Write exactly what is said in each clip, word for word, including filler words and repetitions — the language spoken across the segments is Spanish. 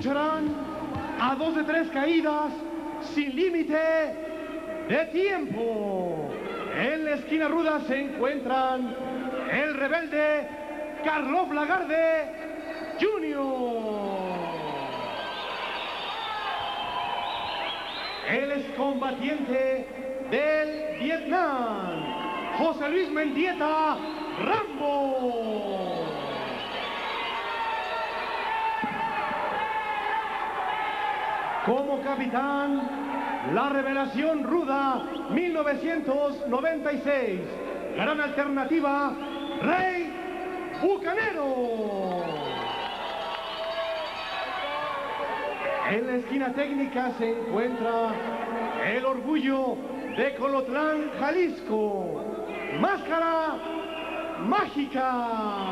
lucharán a dos de tres caídas sin límite de tiempo. En la esquina ruda se encuentran el rebelde Karloff Lagarde junior El excombatiente del Vietnam, José Luis Mendieta Rambo. Como capitán, la revelación ruda mil novecientos noventa y seis. Gran alternativa, Rey Bucanero. En la esquina técnica se encuentra el orgullo de Colotlán, Jalisco, Máscara Mágica.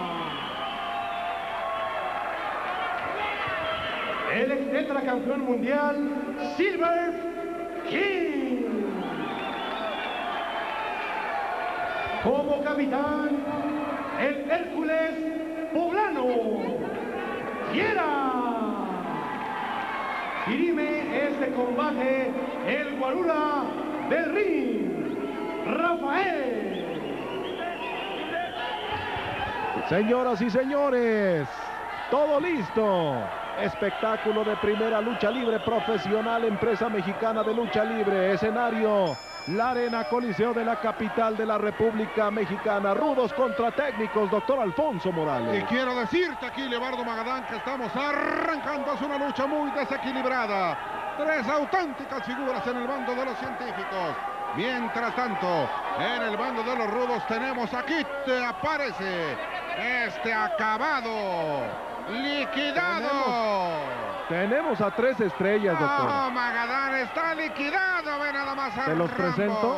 El ex tetracampeón mundial, Silver King. Como capitán, el Hércules Poblano, Fiera. Dirime este combate el Guarura del ring, Rafael. Señoras y señores, todo listo. Espectáculo de primera, lucha libre profesional, empresa mexicana de lucha libre. Escenario, la Arena Coliseo de la capital de la República Mexicana. Rudos contra técnicos, doctor Alfonso Morales. Y quiero decirte aquí, Leobardo Magadán, que estamos arrancando. Es una lucha muy desequilibrada. Tres auténticas figuras en el bando de los científicos. Mientras tanto, en el bando de los rudos tenemos aquí, te aparece este acabado. ¡Liquidado! Tenemos, tenemos a tres estrellas, doctor. ¡Oh, Magadán está liquidado! Ve nada más a ¿Te los Rambo. presento?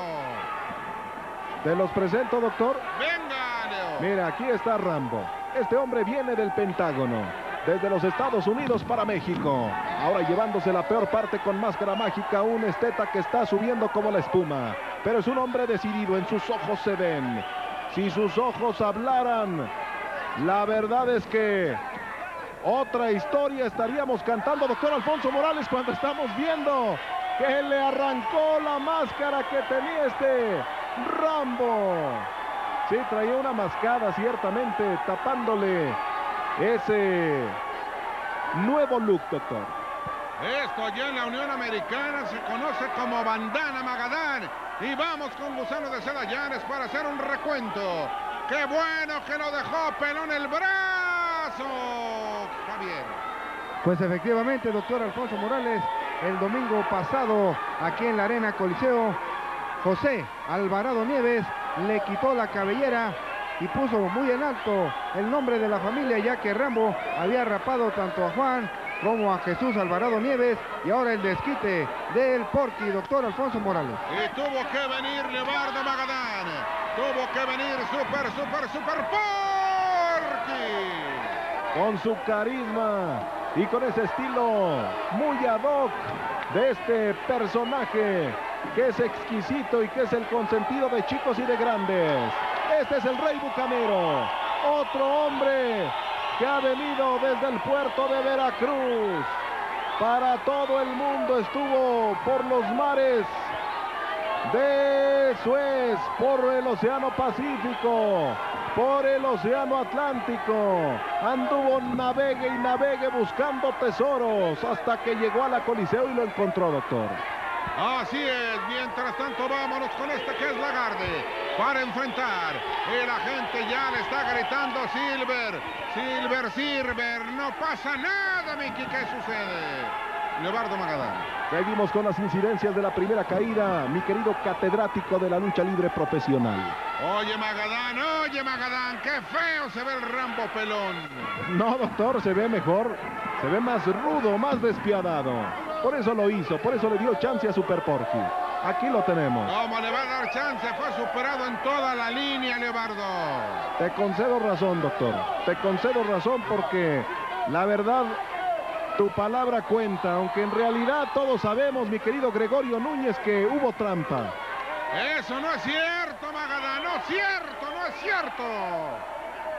¿Te los presento, doctor? ¡Venga, Leo! Mira, aquí está Rambo. Este hombre viene del Pentágono, desde los Estados Unidos para México. Ahora llevándose la peor parte con Máscara Mágica, un esteta que está subiendo como la espuma. Pero es un hombre decidido, en sus ojos se ven. Si sus ojos hablaran, la verdad es que otra historia estaríamos cantando, doctor Alfonso Morales, cuando estamos viendo que le arrancó la máscara que tenía este Rambo. Sí, traía una mascada ciertamente tapándole ese nuevo look, doctor. Esto ya en la Unión Americana se conoce como bandana, Magadán. Y vamos con Gusano de Seda Llanes para hacer un recuento. ¡Qué bueno que lo dejó pelón el brazo, Javier! Pues efectivamente, doctor Alfonso Morales, el domingo pasado aquí en la Arena Coliseo, José Alvarado Nieves le quitó la cabellera y puso muy en alto el nombre de la familia, ya que Rambo había rapado tanto a Juan como a Jesús Alvarado Nieves, y ahora el desquite del Porky, doctor Alfonso Morales. Y tuvo que venir Leobardo Magadán, tuvo que venir Super, Super, Super Porky. Con su carisma y con ese estilo muy ad hoc de este personaje que es exquisito y que es el consentido de chicos y de grandes. Este es el Rey Bucanero, otro hombre que ha venido desde el puerto de Veracruz. Para todo el mundo estuvo por los mares de Suez, por el Océano Pacífico, por el Océano Atlántico. Anduvo navegue y navegue buscando tesoros hasta que llegó a la Coliseo y lo encontró, doctor. Así es, mientras tanto vámonos con este que es Lagarde para enfrentar, y la gente ya le está gritando Silver, Silver, Silver, no pasa nada, Miki, ¿qué sucede? Leobardo Magadán. Seguimos con las incidencias de la primera caída, mi querido catedrático de la lucha libre profesional. Oye, Magadán, oye, Magadán, qué feo se ve el Rambo pelón. No, doctor, se ve mejor, se ve más rudo, más despiadado. Por eso lo hizo, por eso le dio chance a Super Porky. Aquí lo tenemos. ¿Cómo le va a dar chance? Fue superado en toda la línea, Leobardo. Te concedo razón, doctor. Te concedo razón porque la verdad, tu palabra cuenta. Aunque en realidad todos sabemos, mi querido Gregorio Núñez, que hubo trampa. Eso no es cierto, Magadán. No es cierto, no es cierto.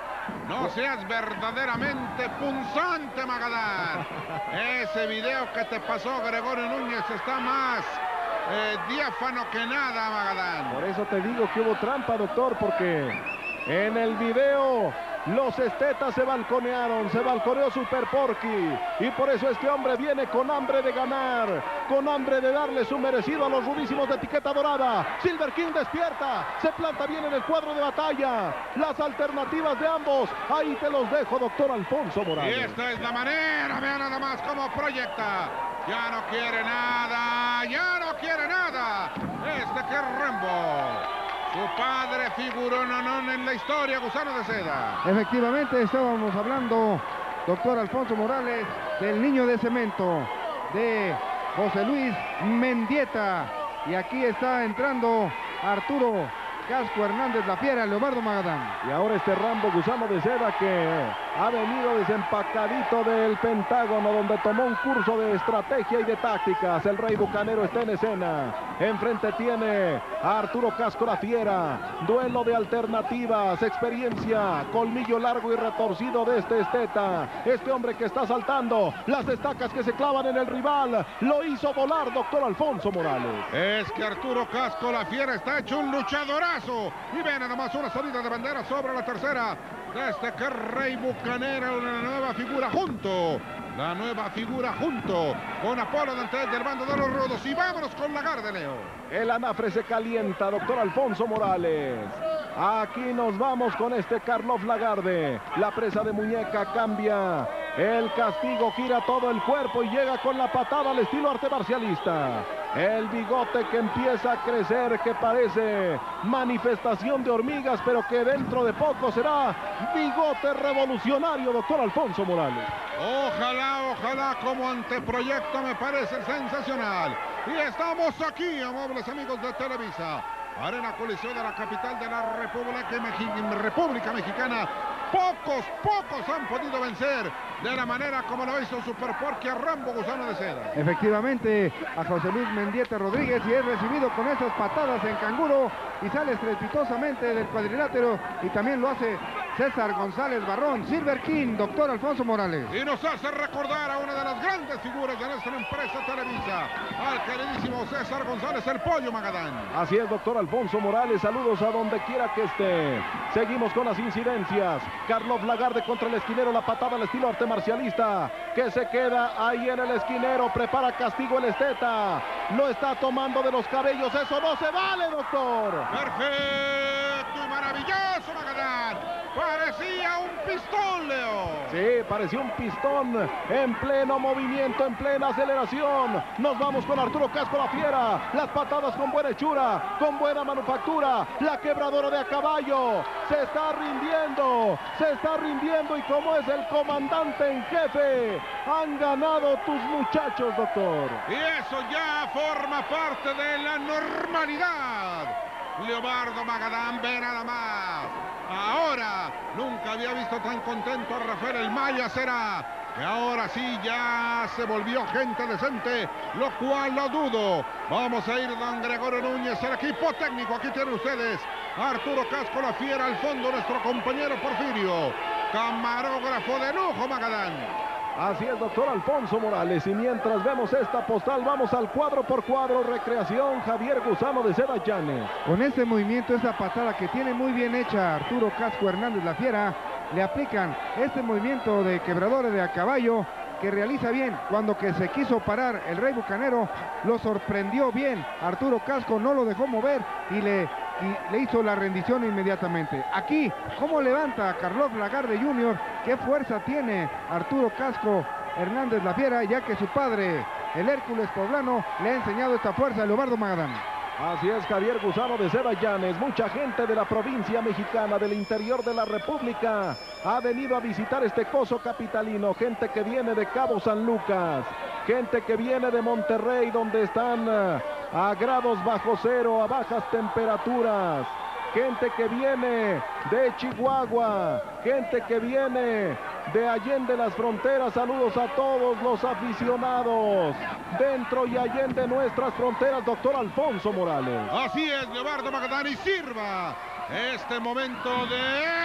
No seas verdaderamente punzante, Magadán. Ese video que te pasó Gregorio Núñez está más eh, diáfano que nada, Magadán. Por eso te digo que hubo trampa, doctor, porque en el video los estetas se balconearon, se balconeó Super Porky, y por eso este hombre viene con hambre de ganar, con hambre de darle su merecido a los rudísimos de etiqueta dorada. Silver King despierta, se planta bien en el cuadro de batalla. Las alternativas de ambos, ahí te los dejo, doctor Alfonso Morales. Y esta es la manera, vean nada más cómo proyecta. Ya no quiere nada, ya no quiere nada. Este que es Rambo. Su padre figuró no en la historia, Gusano de Seda. Efectivamente, estábamos hablando, doctor Alfonso Morales, del niño de cemento, de José Luis Mendieta. Y aquí está entrando Arturo Casco Hernández La Fiera, Leobardo Magadán. Y ahora este Rambo Gusano de Seda que ha venido desempacadito del Pentágono, donde tomó un curso de estrategia y de tácticas. El Rey Bucanero está en escena. Enfrente tiene a Arturo Casco La Fiera. Duelo de alternativas, experiencia, colmillo largo y retorcido de este esteta. Este hombre que está saltando las estacas que se clavan en el rival. Lo hizo volar, doctor Alfonso Morales. Es que Arturo Casco La Fiera está hecho un luchadorazo. Y ven nada más una salida de bandera sobre la tercera. Desde que Rey Bucanero, una nueva figura junto. La nueva figura junto con Apolo Dantes del bando de los rudos. Y vámonos con Lagarde, Leo. El anafre se calienta, doctor Alfonso Morales. Aquí nos vamos con este Karloff Lagarde. La presa de muñeca cambia. El castigo gira todo el cuerpo y llega con la patada al estilo arte marcialista. El bigote que empieza a crecer, que parece manifestación de hormigas, pero que dentro de poco será bigote revolucionario, doctor Alfonso Morales. Ojalá, ojalá, como anteproyecto me parece sensacional. Y estamos aquí, amables amigos de Televisa. Arena Coliseo de la capital de la República, Mexi República Mexicana. Pocos, pocos han podido vencer de la manera como lo hizo Super Porky a Rambo Gusano de Seda. Efectivamente, a José Luis Mendieta Rodríguez, y es recibido con esas patadas en canguro y sale estrepitosamente del cuadrilátero, y también lo hace César González Barrón, Silver King, doctor Alfonso Morales. Y nos hace recordar a una de las grandes figuras de nuestra empresa Televisa, al queridísimo César González, el Pollo Magadán. Así es, doctor Alfonso Morales, saludos a donde quiera que esté. Seguimos con las incidencias. Karloff Lagarde contra el esquinero, la patada al estilo arte marcialista, que se queda ahí en el esquinero, prepara castigo el esteta, lo está tomando de los cabellos, eso no se vale, doctor. Perfecto y maravilloso, Magadán. Parecía un pistón, Leo. Sí, parecía un pistón en pleno movimiento, en plena aceleración. Nos vamos con Arturo Casco La Fiera. Las patadas con buena hechura, con buena manufactura. La quebradora de a caballo. Se está rindiendo, se está rindiendo. Y como es el comandante en jefe, han ganado tus muchachos, doctor. Y eso ya forma parte de la normalidad. Leobardo Magadán, ve nada más. Ahora, nunca había visto tan contento a Rafael El Maya. Será que ahora sí ya se volvió gente decente, lo cual lo dudo. Vamos a ir don Gregorio Núñez, el equipo técnico. Aquí tienen ustedes a Arturo Casco La Fiera, al fondo nuestro compañero Porfirio, camarógrafo de lujo, Magadán. Así es, doctor Alfonso Morales, y mientras vemos esta postal, vamos al cuadro por cuadro, recreación Javier Gusano de Seda Llanes. Con este movimiento, esa patada que tiene muy bien hecha Arturo Casco Hernández La Fiera, le aplican este movimiento de quebradores de a caballo, que realiza bien. Cuando que se quiso parar el Rey Bucanero, lo sorprendió bien. Arturo Casco no lo dejó mover y le, y le hizo la rendición inmediatamente. Aquí, cómo levanta a Karloff Lagarde junior, qué fuerza tiene Arturo Casco Hernández La Fiera, ya que su padre, el Hércules Poblano, le ha enseñado esta fuerza a Leobardo Magadán. Así es, Javier Gusano de Seda Llanes. Mucha gente de la provincia mexicana, del interior de la República, ha venido a visitar este coso capitalino. Gente que viene de Cabo San Lucas, gente que viene de Monterrey, donde están uh, a grados bajo cero, a bajas temperaturas. Gente que viene de Chihuahua, gente que viene de Allende las Fronteras. Saludos a todos los aficionados dentro y allende nuestras fronteras, doctor Alfonso Morales. Así es, Leobardo Magadán, y sirva este momento de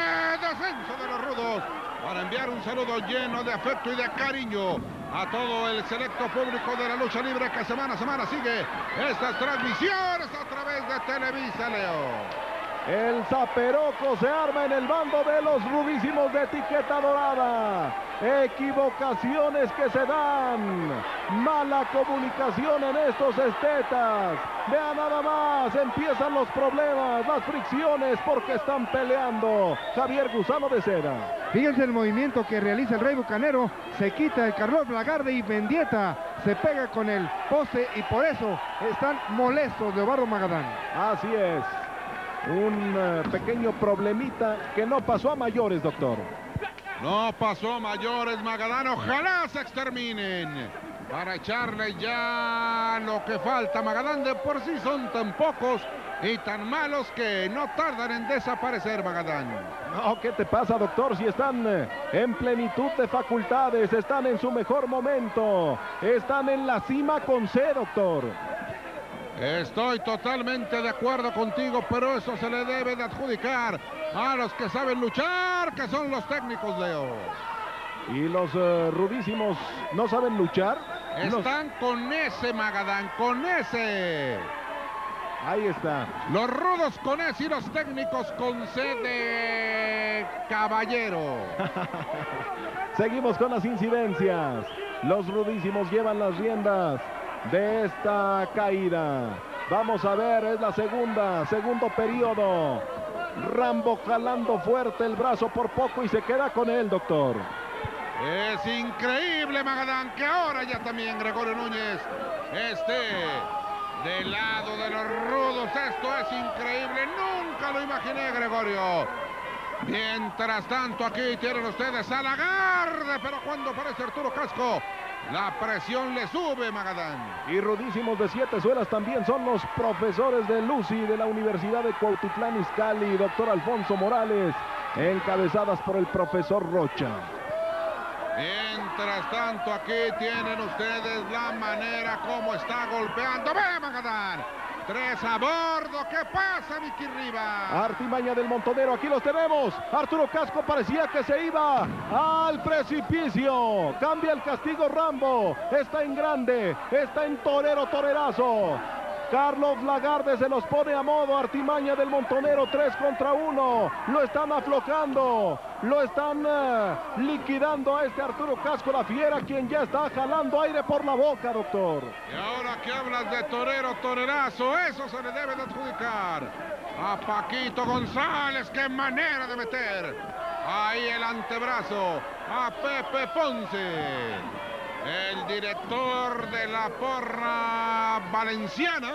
descenso de los rudos, para enviar un saludo lleno de afecto y de cariño a todo el selecto público de la lucha libre que semana a semana sigue estas transmisiones a través de Televisa, Leo. El zaperoco se arma en el bando de los rudísimos de etiqueta dorada. Equivocaciones que se dan. Mala comunicación en estos estetas. Vean nada más, empiezan los problemas, las fricciones porque están peleando. Javier Gusano de Seda. Fíjense el movimiento que realiza el Rey Bucanero. Se quita el Carlos Lagarde y Mendieta se pega con el poste y por eso están molestos Leobardo Magadán. Así es. Un uh, pequeño problemita que no pasó a mayores, doctor. No pasó a mayores, Magadán. Ojalá se exterminen para echarle ya lo que falta. Magadán, de por sí son tan pocos y tan malos que no tardan en desaparecer, Magadán. No, ¿qué te pasa, doctor? Si están eh, en plenitud de facultades, están en su mejor momento, están en la cima con C, doctor. Estoy totalmente de acuerdo contigo, pero eso se le debe de adjudicar a los que saben luchar, que son los técnicos, Leo. ¿Y los uh, rudísimos no saben luchar? Están los... con ese, Magadán, con ese. Ahí está. Los rudos con ese y los técnicos con C de caballero. Seguimos con las incidencias. Los rudísimos llevan las riendas de esta caída. Vamos a ver, es la segunda, segundo periodo. Rambo jalando fuerte el brazo por poco y se queda con él, doctor. Es increíble, Magadán, que ahora ya también Gregorio Núñez esté del lado de los rudos. Esto es increíble, nunca lo imaginé, Gregorio. Mientras tanto, aquí tienen ustedes a Lagarde, pero cuando aparece Arturo Casco, la presión le sube, Magadán. Y rudísimos de siete suelas también son los profesores de Lucy de la Universidad de Cuautitlán Izcalli, doctor Alfonso Morales, encabezadas por el profesor Rocha. Mientras tanto, aquí tienen ustedes la manera como está golpeando. ¡Ve, Magadán! Tres a bordo. ¿Qué pasa, Vicky Rivas? Artimaña del Montonero. Aquí los tenemos. Arturo Casco parecía que se iba al precipicio. Cambia el castigo Rambo. Está en grande. Está en torero, torerazo. Carlos Lagarde se los pone a modo. Artimaña del Montonero, tres contra uno. Lo están aflojando. Lo están uh, liquidando a este Arturo Casco, la fiera, quien ya está jalando aire por la boca, doctor. Y ahora que hablas de torero, torerazo, eso se le debe de adjudicar a Paquito González. ¡Qué manera de meter ahí el antebrazo a Pepe Ponce! El director de la porra valenciana,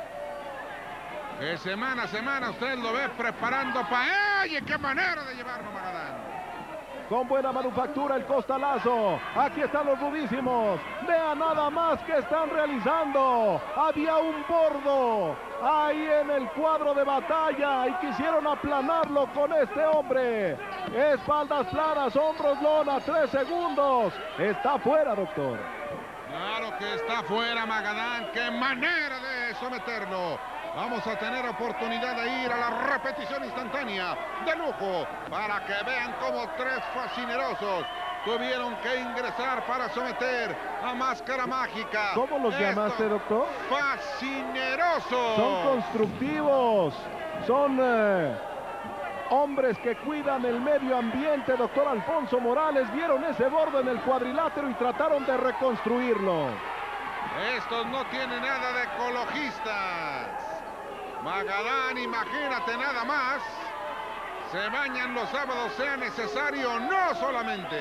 que semana a semana usted lo ve preparando para ella. ¡Qué manera de llevarlo, Magadán! Con buena manufactura el costalazo. Aquí están los rudísimos. Vean nada más que están realizando. Había un bordo ahí en el cuadro de batalla y quisieron aplanarlo con este hombre. Espaldas planas, hombros lona, tres segundos. Está fuera, doctor. Claro que está fuera, Magadán. ¡Qué manera de someterlo! Vamos a tener oportunidad de ir a la repetición instantánea de lujo para que vean cómo tres fascinerosos tuvieron que ingresar para someter a Máscara Mágica. ¿Cómo los Estos llamaste, doctor? Fascinerosos. Son constructivos. Son eh, hombres que cuidan el medio ambiente, doctor Alfonso Morales. Vieron ese borde en el cuadrilátero y trataron de reconstruirlo. Estos no tienen nada de ecologistas. Magadán, imagínate nada más. Se bañan los sábados, sea necesario, no solamente.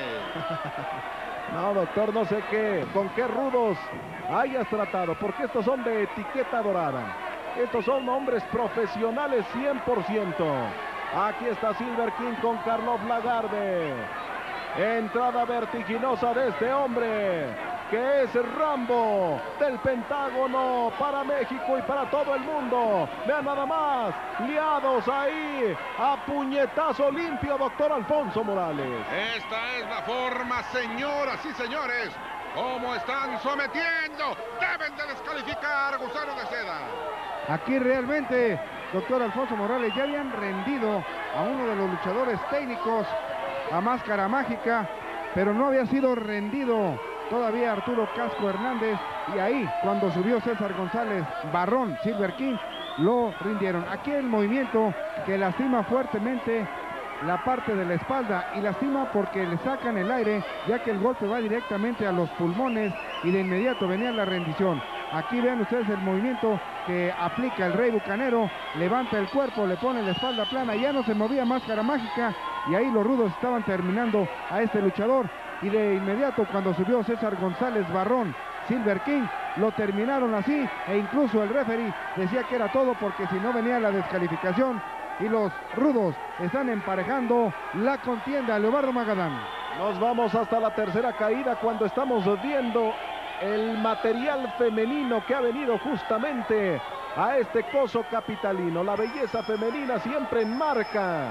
No, doctor, no sé qué, con qué rudos hayas tratado, porque estos son de etiqueta dorada. Estos son hombres profesionales cien por ciento. Aquí está Silver King con Carlos Lagarde. Entrada vertiginosa de este hombre, que es Rambo del Pentágono para México y para todo el mundo. Vean nada más, liados ahí a puñetazo limpio, doctor Alfonso Morales. Esta es la forma, señoras y señores, como están sometiendo. Deben de descalificar a Gusano de Seda. Aquí realmente doctor Alfonso Morales, ya habían rendido a uno de los luchadores técnicos, a Máscara Mágica, pero no había sido rendido todavía Arturo Casco Hernández, y ahí cuando subió César González Barrón, Silver King, lo rindieron. Aquí el movimiento que lastima fuertemente la parte de la espalda, y lastima porque le sacan el aire, ya que el golpe va directamente a los pulmones y de inmediato venía la rendición. Aquí vean ustedes el movimiento que aplica el Rey Bucanero, levanta el cuerpo, le pone la espalda plana, ya no se movía Máscara Mágica, y ahí los rudos estaban terminando a este luchador, y de inmediato cuando subió César González Barrón, Silver King, lo terminaron así, e incluso el referee decía que era todo porque si no venía la descalificación, y los rudos están emparejando la contienda. Leobardo Magadán. Nos vamos hasta la tercera caída cuando estamos viendo el material femenino que ha venido justamente a este coso capitalino. La belleza femenina siempre en marca.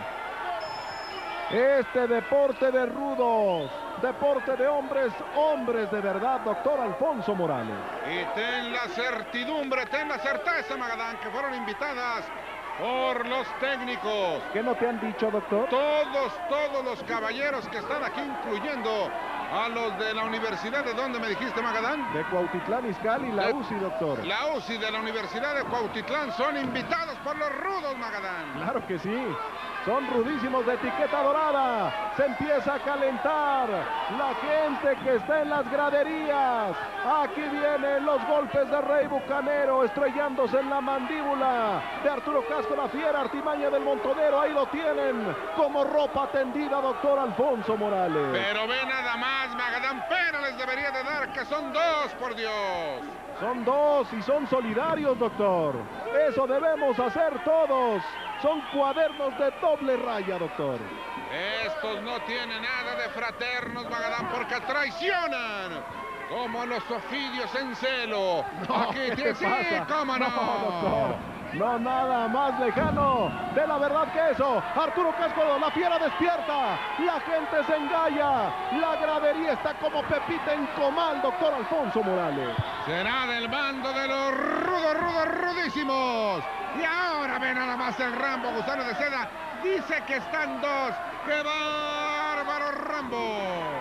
Este deporte de rudos, deporte de hombres, hombres de verdad, doctor Alfonso Morales. Y ten la certidumbre, ten la certeza, Magadán, que fueron invitadas por los técnicos. ¿Qué no te han dicho, doctor? Todos, todos los caballeros que están aquí, incluyendo a los de la universidad, ¿de dónde me dijiste, Magadán? De Cuautitlán Izcalli, la de, U C I, doctor. La U C I de la Universidad de Cuautitlán son invitados por los rudos, Magadán. Claro que sí. Son rudísimos de etiqueta dorada. Se empieza a calentar la gente que está en las graderías. Aquí vienen los golpes de Rey Bucanero, estrellándose en la mandíbula de Arturo Casco la Fiera, artimaña del Montonero. Ahí lo tienen como ropa tendida, doctor Alfonso Morales. Pero ve nada más, Magadán, pena les debería de dar, que son dos, por Dios. Son dos y son solidarios, doctor. Eso debemos hacer todos. Son cuadernos de doble raya, doctor. Estos no tienen nada de fraternos, Magadán, porque traicionan. Como los ofidios en celo. No, Aquí ¿qué tiene, sí, pasa? cómo no. No, doctor. No, nada más lejano de la verdad que eso. Arturo Casco, la Fiera despierta. La gente se engalla. La gradería está como Pepita en comal, doctor Alfonso Morales. Será del bando de los rudos, rudos, rudísimos. Y ahora ve nada más el Rambo, Gusano de Seda. Dice que están dos. ¡Qué bárbaro, Rambo!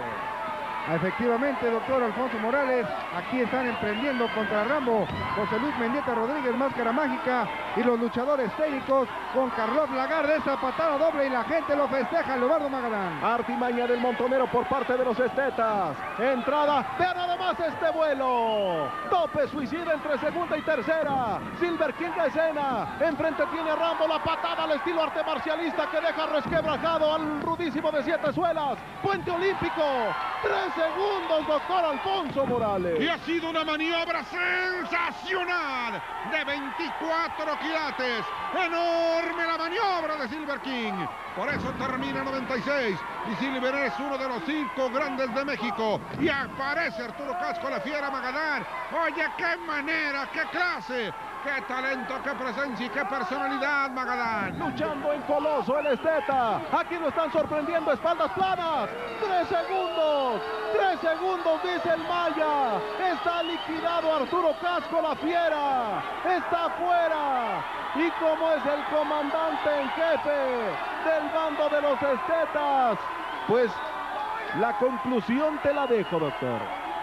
Efectivamente, doctor Alfonso Morales, aquí están emprendiendo contra Rambo, José Luis Mendieta Rodríguez, Máscara Mágica, y los luchadores técnicos con Carlos Lagarde, esa patada doble, y la gente lo festeja. Leobardo Magadán. Artimaña del Montonero por parte de los estetas. Entrada, vean nada más este vuelo. Tope suicida entre segunda y tercera. Silver King a escena. Enfrente tiene a Rambo, la patada al estilo arte marcialista que deja resquebrajado al rudísimo de Siete Suelas. Puente Olímpico. Tres segundos, doctor Alfonso Morales. Y ha sido una maniobra sensacional de veinticuatro quilates. Enorme la maniobra de Silver King. Por eso termina noventa y seis. Y Silver es uno de los cinco grandes de México. Y aparece Arturo Casco la Fiera, Magadán. Oye, qué manera, qué clase, qué talento, qué presencia y qué personalidad, Magadán. Luchando en coloso el esteta. Aquí lo están sorprendiendo, espaldas planas. Tres segundos. Tres segundos, dice el Maya. Está liquidado Arturo Casco la Fiera. Está fuera. Y como es el comandante en jefe del bando de los estetas, pues la conclusión te la dejo, doctor.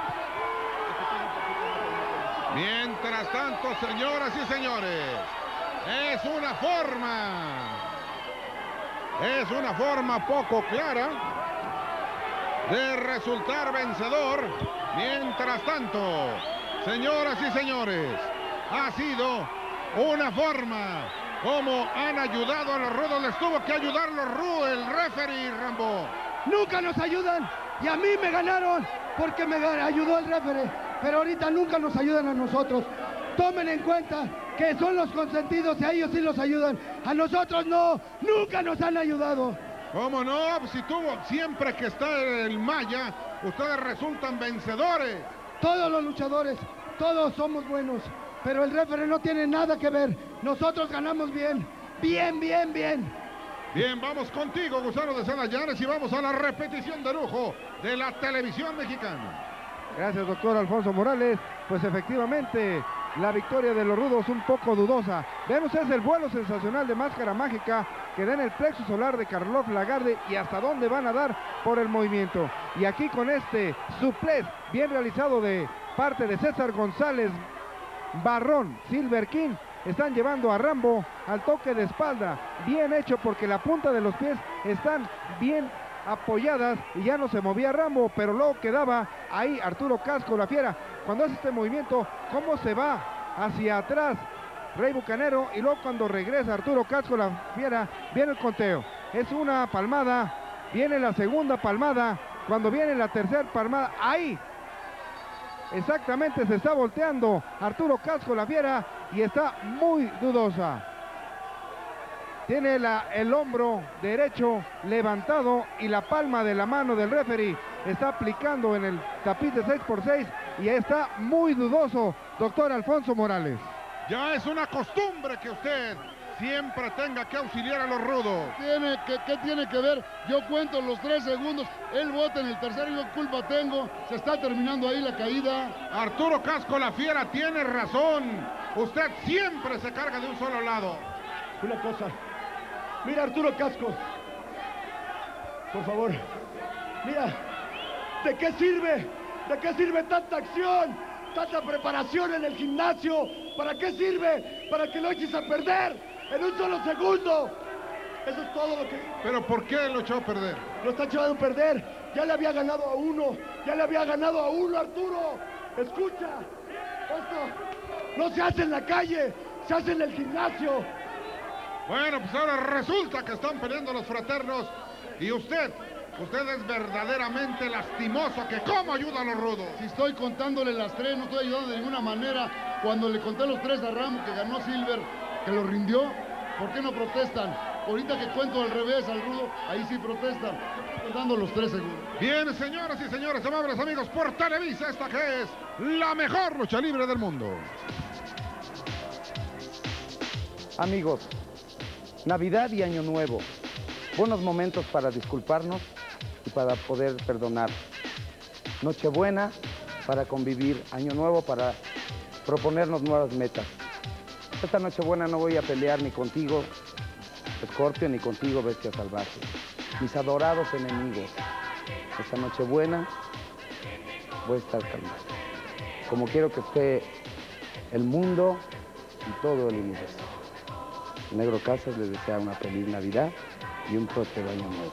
Mientras tanto, señoras y señores, es una forma, es una forma poco clara de resultar vencedor. Mientras tanto, señoras y señores, ha sido una forma como han ayudado a los rudos. Les tuvo que ayudar los rudos, el referee, Rambo. Nunca nos ayudan, y a mí me ganaron porque me ayudó el referee, pero ahorita nunca nos ayudan a nosotros. Tomen en cuenta que son los consentidos y a ellos sí los ayudan. A nosotros no, nunca nos han ayudado. ¿Cómo no? Si tuvo, siempre que está el Maya, ustedes resultan vencedores. Todos los luchadores, todos somos buenos, pero el referee no tiene nada que ver. Nosotros ganamos bien, bien, bien, bien. Bien, vamos contigo, Gusano de Seda Llanes, y vamos a la repetición de lujo de la televisión mexicana. Gracias, doctor Alfonso Morales. Pues efectivamente, la victoria de los rudos un poco dudosa. Vean ustedes el vuelo sensacional de Máscara Mágica que da en el plexo solar de Karloff Lagarde y hasta dónde van a dar por el movimiento. Y aquí con este suplex bien realizado de parte de César González Barrón, Silver King, están llevando a Rambo al toque de espalda, bien hecho porque la punta de los pies están bien apoyadas y ya no se movía Rambo, pero luego quedaba ahí Arturo Casco, la Fiera. Cuando hace este movimiento, cómo se va hacia atrás Rey Bucanero, y luego cuando regresa Arturo Casco, la Fiera, viene el conteo. Es una palmada, viene la segunda palmada, cuando viene la tercera palmada, ahí exactamente se está volteando Arturo Casco, la Fiera, y está muy dudosa. Tiene la, el hombro derecho levantado y la palma de la mano del referee está aplicando en el tapiz de seis por seis y está muy dudoso, doctor Alfonso Morales. Ya es una costumbre que usted siempre tenga que auxiliar a los rudos. Tiene que, ¿Qué tiene que ver? Yo cuento los tres segundos, él vota en el tercero y yo culpa tengo, se está terminando ahí la caída. Arturo Casco, la Fiera, tiene razón. Usted siempre se carga de un solo lado. Una cosa, mira Arturo Casco, por favor, mira, ¿de qué sirve? ¿De qué sirve tanta acción? Tanta preparación en el gimnasio, ¿para qué sirve? Para que lo eches a perder en un solo segundo. Eso es todo lo que... ¿Pero por qué lo echó a perder? Lo está echando a perder, ya le había ganado a uno, ya le había ganado a uno, Arturo. Escucha, esto no se hace en la calle, se hace en el gimnasio. Bueno, pues ahora resulta que están peleando los fraternos y usted... Usted es verdaderamente lastimoso, que cómo ayuda a los rudos. Si estoy contándole las tres, no estoy ayudando de ninguna manera. Cuando le conté los tres a Ramos, que ganó Silver, que lo rindió, ¿por qué no protestan? Ahorita que cuento al revés al rudo, ahí sí protestan. Estoy contando los tres segundos. Bien, señoras y señores, amables amigos, por Televisa, esta que es la mejor lucha libre del mundo. Amigos, Navidad y Año Nuevo, buenos momentos para disculparnos y para poder perdonar. Nochebuena para convivir, Año Nuevo para proponernos nuevas metas. Esta Nochebuena no voy a pelear ni contigo, Escorpio, ni contigo, Bestia Salvaje, mis adorados enemigos. Esta Nochebuena voy a estar calmado, como quiero que esté el mundo y todo el universo. Negro Casas les desea una feliz Navidad y un próspero Año Nuevo.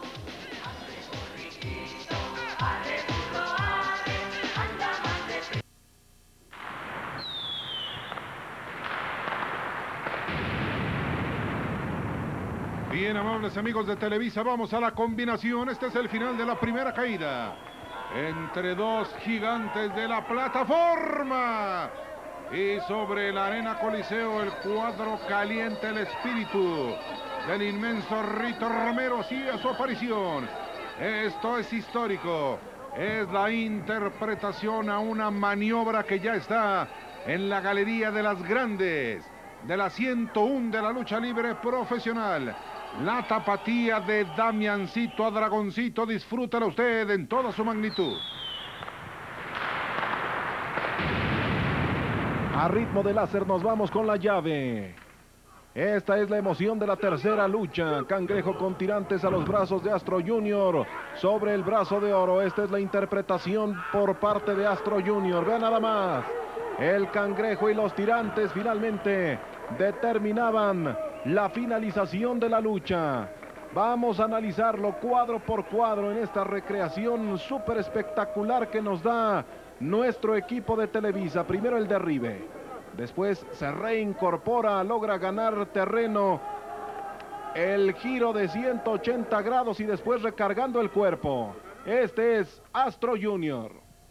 Bien, amables amigos de Televisa, vamos a la combinación. Este es el final de la primera caída entre dos gigantes de la plataforma. Y sobre la Arena Coliseo, el cuadro caliente, el espíritu del inmenso Rito Romero hacía su aparición. Esto es histórico. Es la interpretación a una maniobra que ya está en la galería de las grandes, de la ciento uno de la lucha libre profesional. La tapatía de Damiancito a Dragoncito, disfrútala usted en toda su magnitud. A ritmo de láser nos vamos con la llave. Esta es la emoción de la tercera lucha. Cangrejo con tirantes a los brazos de Astro Junior sobre el brazo de oro. Esta es la interpretación por parte de Astro Junior. Vean nada más. El Cangrejo y los tirantes finalmente determinaban la finalización de la lucha. Vamos a analizarlo cuadro por cuadro en esta recreación súper espectacular que nos da nuestro equipo de Televisa. Primero el derribe, después se reincorpora, logra ganar terreno, el giro de ciento ochenta grados y después recargando el cuerpo. Este es Astro Junior.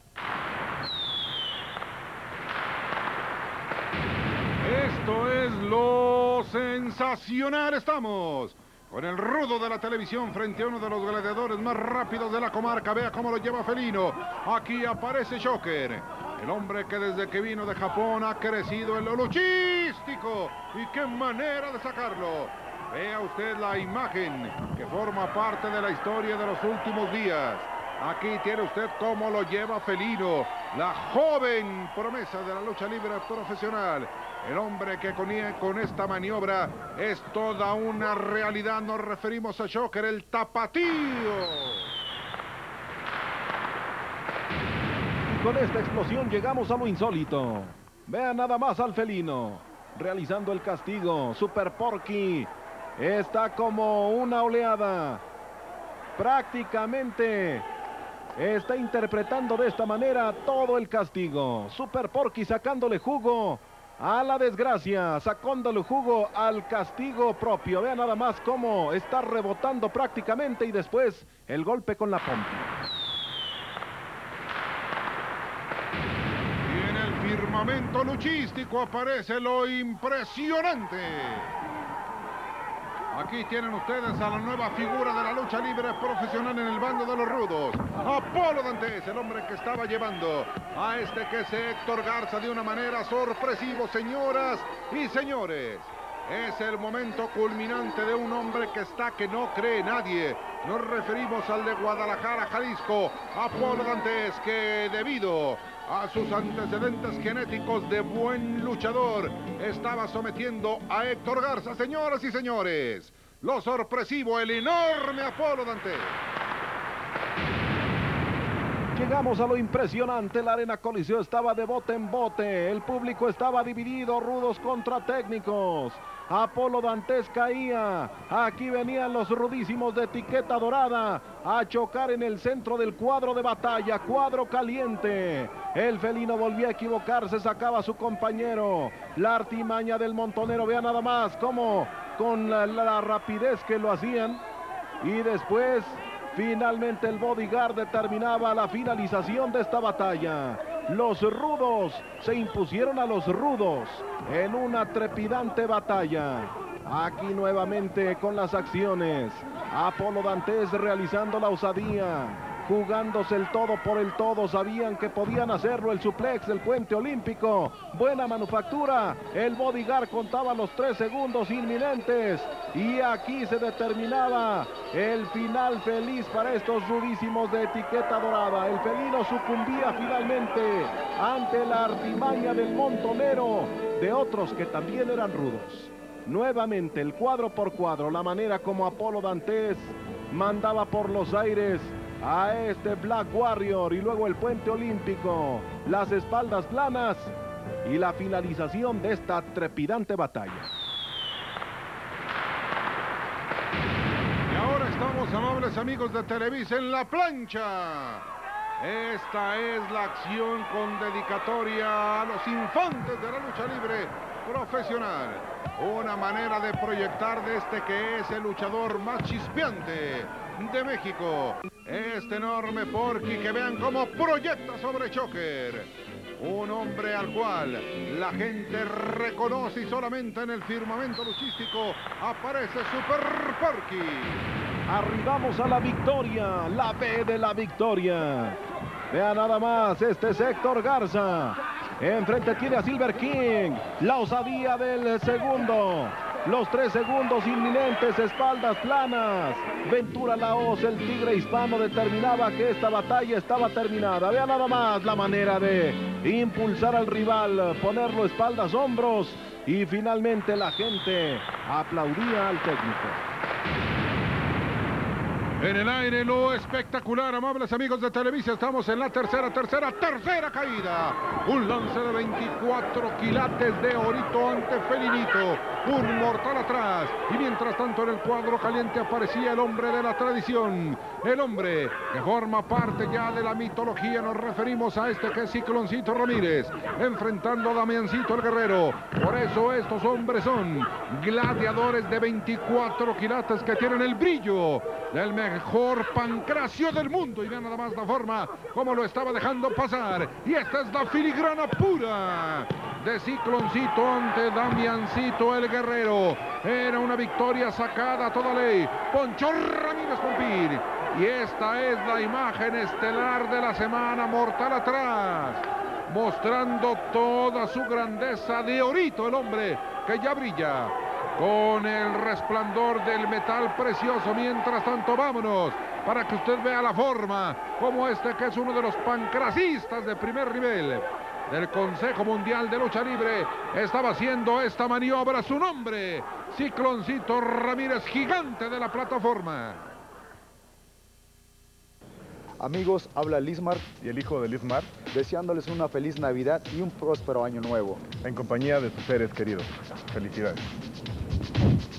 Esto es lo sensacional. Estamos con el rudo de la televisión frente a uno de los gladiadores más rápidos de la comarca. Vea cómo lo lleva Felino. Aquí aparece Shocker, el hombre que desde que vino de Japón ha crecido en lo luchístico. Y qué manera de sacarlo. Vea usted la imagen que forma parte de la historia de los últimos días. Aquí tiene usted cómo lo lleva Felino, la joven promesa de la lucha libre profesional. El hombre que con, con esta maniobra es toda una realidad. Nos referimos a Shocker, el tapatío. Y con esta explosión llegamos a lo insólito. Vean nada más al felino realizando el castigo. Super Porky está como una oleada. Prácticamente está interpretando de esta manera todo el castigo. Super Porky sacándole jugo a la desgracia, sacándole jugo al castigo propio. Vean nada más cómo está rebotando prácticamente y después el golpe con la pompa. Y en el firmamento luchístico aparece lo impresionante. Aquí tienen ustedes a la nueva figura de la lucha libre profesional en el bando de los rudos. Apolo Dantes, el hombre que estaba llevando a este que es Héctor Garza de una manera sorpresiva, señoras y señores. Es el momento culminante de un hombre que está que no cree nadie. Nos referimos al de Guadalajara, Jalisco, Apolo Dantes, que debido a sus antecedentes genéticos de buen luchador estaba sometiendo a Héctor Garza. Señoras y señores, lo sorpresivo, el enorme Apolo Dantes. Llegamos a lo impresionante. La Arena Coliseo estaba de bote en bote. El público estaba dividido, rudos contra técnicos. Apolo Dantes caía. Aquí venían los rudísimos de etiqueta dorada a chocar en el centro del cuadro de batalla. Cuadro caliente. El felino volvía a equivocarse, sacaba a su compañero. La artimaña del montonero. Vean nada más cómo con la, la rapidez que lo hacían. Y después finalmente el bodyguard determinaba la finalización de esta batalla. Los rudos se impusieron a los rudos en una trepidante batalla. Aquí nuevamente con las acciones. Apolo Dantes realizando la osadía, jugándose el todo por el todo. Sabían que podían hacerlo. El suplex del puente olímpico. Buena manufactura. El bodyguard contaba los tres segundos inminentes. Y aquí se determinaba el final feliz para estos rudísimos de etiqueta dorada. El felino sucumbía finalmente ante la artimaña del montonero de otros que también eran rudos. Nuevamente el cuadro por cuadro. La manera como Apolo Dantes mandaba por los aires a este Black Warrior, y luego el puente olímpico, las espaldas planas y la finalización de esta trepidante batalla. Y ahora estamos, amables amigos de Televisa, en la plancha. Esta es la acción con dedicatoria a los infantes de la lucha libre profesional. Una manera de proyectar de este que es el luchador más chispeante de México. Este enorme Porky, que vean cómo proyecta sobre Shocker. Un hombre al cual la gente reconoce y solamente en el firmamento luchístico aparece Super Porky. Arribamos a la victoria, la B de la victoria. Vean nada más, este es Héctor Garza. Enfrente tiene a Silver King. La osadía del segundo. Los tres segundos inminentes, espaldas planas. Ventura Laos, el tigre hispano, determinaba que esta batalla estaba terminada. Vean nada más la manera de impulsar al rival, ponerlo espaldas, hombros. Y finalmente la gente aplaudía al técnico. En el aire lo espectacular, amables amigos de Televisa. Estamos en la tercera, tercera, tercera caída. Un lance de veinticuatro quilates de orito ante Felinito. Un mortal atrás. Y mientras tanto en el cuadro caliente aparecía el hombre de la tradición. El hombre que forma parte ya de la mitología. Nos referimos a este que es Cicloncito Ramírez, enfrentando a Damiancito el Guerrero. Por eso estos hombres son gladiadores de veinticuatro quilates que tienen el brillo del mejor pancracio del mundo. Y vean nada más la forma como lo estaba dejando pasar. Y esta es la filigrana pura de Cicloncito ante Damiancito el Guerrero. Era una victoria sacada a toda ley. Poncho Ramírez Pompín. Y esta es la imagen estelar de la semana. Mortal atrás, mostrando toda su grandeza de orito, el hombre que ya brilla con el resplandor del metal precioso. Mientras tanto, vámonos para que usted vea la forma como este, que es uno de los pancracistas de primer nivel del Consejo Mundial de Lucha Libre, estaba haciendo esta maniobra. Su nombre, Cicloncito Ramírez, gigante de la plataforma. Amigos, habla Lismar y el hijo de Lismar, deseándoles una feliz Navidad y un próspero año nuevo. En compañía de sus seres queridos. Felicidades.